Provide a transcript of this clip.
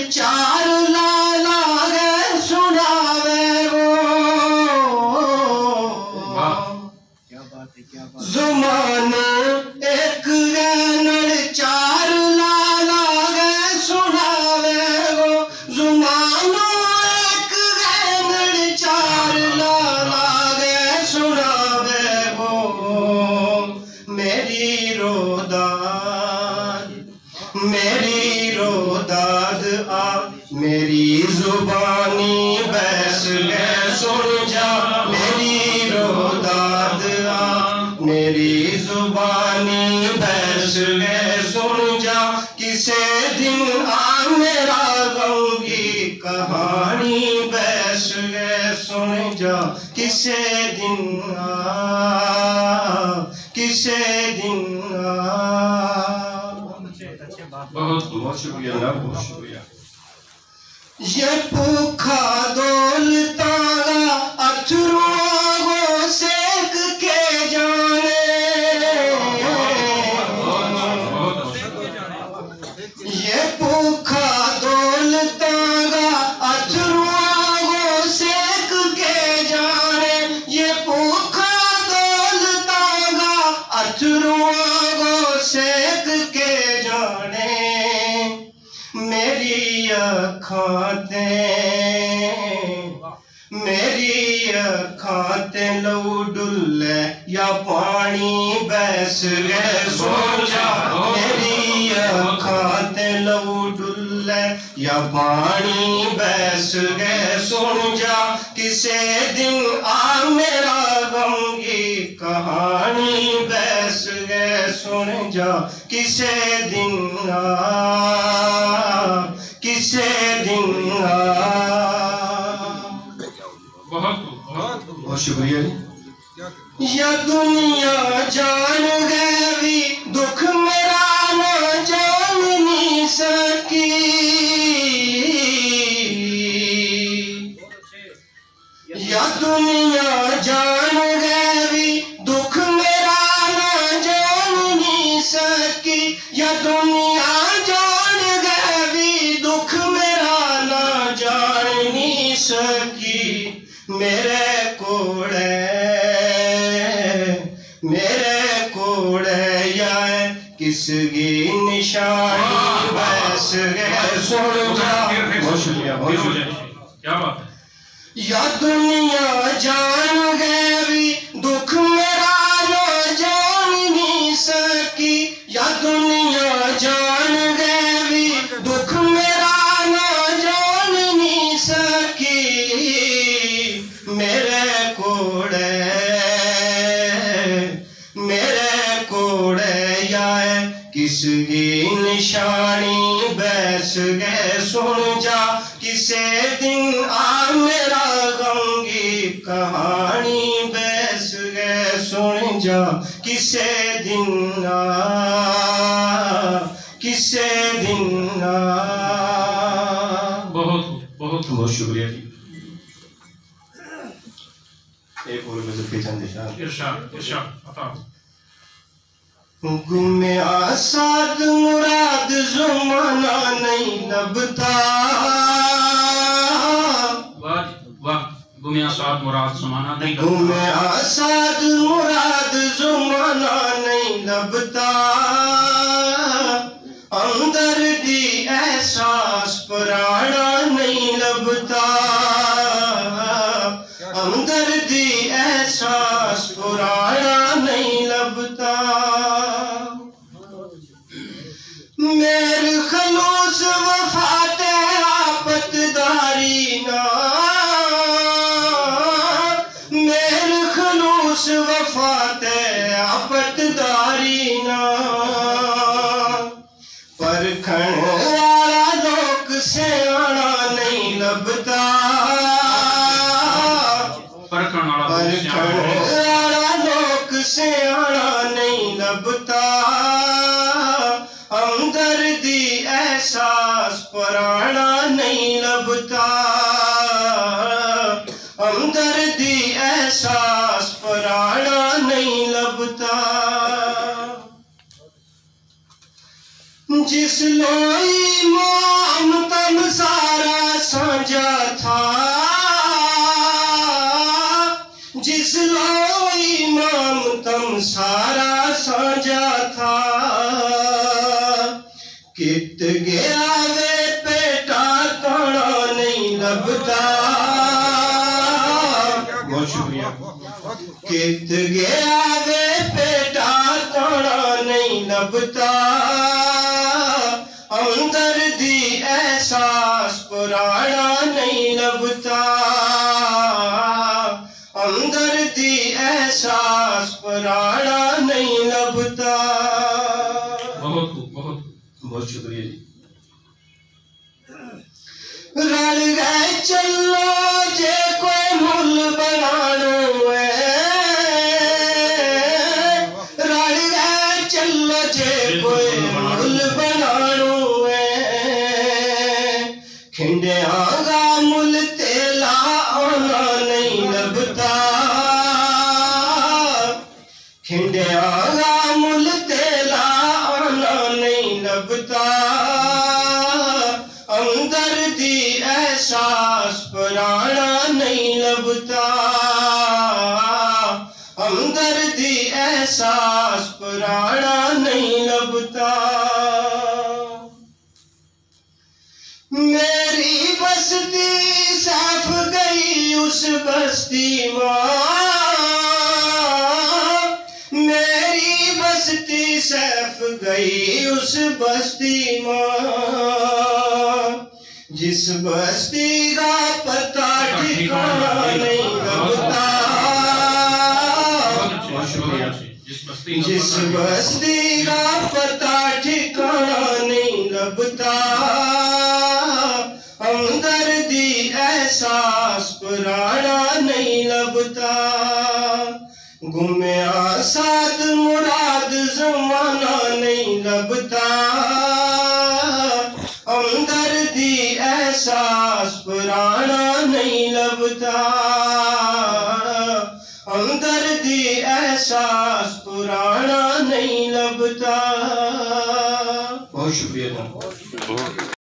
چار لالا گئے سناوے وہ زمانو ایک گینر چار لالا گئے سناوے وہ زمانو ایک گینر چار لالا گئے سناوے وہ میری روداد آ میری زبانی بیس گئے سن جا میری روداد آ میری زبانی بیس گئے سن جا کسے دن آ میرا غم کی کہانی بیس گئے سن جا کسے دن بہت شکریہ جناب بہت شکریہ یہ پوکھا دولتا اتھروں کو سیک کے جانے یہ پوکھا دولتا اتھروں کو سیک کے جانے یہ پوکھا دولتا اتھروں کو سیک کے جانے میری اکھاں لو ڈلے یا پانی بیس گئے سن جا میری اکھاں لو ڈلے یا پانی بیس گئے سن جا کسے دن آ میرا غم کی کہانی بیس گئے سن جا کسے دن بہت شکریہ یا دنیا جان گئی دکھ میرا نہ جان نہیں سکی یا دنیا جان گئی دکھ میرا نہ جان نہیں سکی یا دنیا جان گئی دکھ میرا نہ جان نہیں سکی میرے کوڑے یا کس کی نشانی بیس گئے سن جا بہت شکریہ کیا بات ہے یا دنیا جان گئی دکھ میرا نہ جان نہیں سکی یا دنیا جان گئی دکھ میرا نہ جان نہیں سکی میرے کوڑے یا کس کی نشانی بیس گئے سن جا کسے دن آ میرا غم کی کہانی بیس گئے سن جا کسے دن بہت شکریہ جی ایک اور مذہب کے چند ارشاد عطا گم آساد مراد زمانہ نہیں لبتا گم آساد مراد زمانہ نہیں لبتا گم آساد مراد زمانہ نہیں لبتا اندر دی احساس پرانا نہیں لبتا اندر دی احساس پرانا نہیں لبتا میرے خلوص وفات آپت داری نا میرے خلوص وفات آپت داری نا پرکھن والا لوگ سیانا نہیں لبتا پرکھن والا لوگ سیانا نہیں لبتا ہمدردی احساس پرانا نہیں لبتا ہمدردی احساس پرانا نہیں لبتا جس لوئی مام تم سارا سانجا تھا کت گیا وے پیٹا تانا نہیں لبتا بہت شکریہ کت گیا وے پیٹا تانا نہیں لبتا ہمدردی احساس پرانا نہیں لبتا ہمدردی احساس پرانا نہیں لبتا بہت بہت شکریہ جی رل گئے چلو جے کوئی مل بنانو ہے رل گئے چلو جے کوئی مل بنانو ہے کھنڈیاں گا مل تیلا آنا نہیں لبتا کھنڈیاں گا مل تیلا آنا نہیں لبتا ہمدردی احساس پرانا نہیں لبتا ہمدردی احساس پرانا نہیں لبتا میری بستی سیف گئی اس بستی ماں میری بستی سیف گئی اس بستی ماں جس بستی کا پتہ ٹھکانا نہیں لبتا جس بستی کا پتہ ٹھکانا نہیں لبتا ہمدردی احساس پرانا نہیں لبتا گمیا ساتھ مراد زمانہ نہیں لبتا ہمدردی احساس پرانا نہیں لبتا ہمدردی احساس پرانا نہیں لبتا بہت شکریہ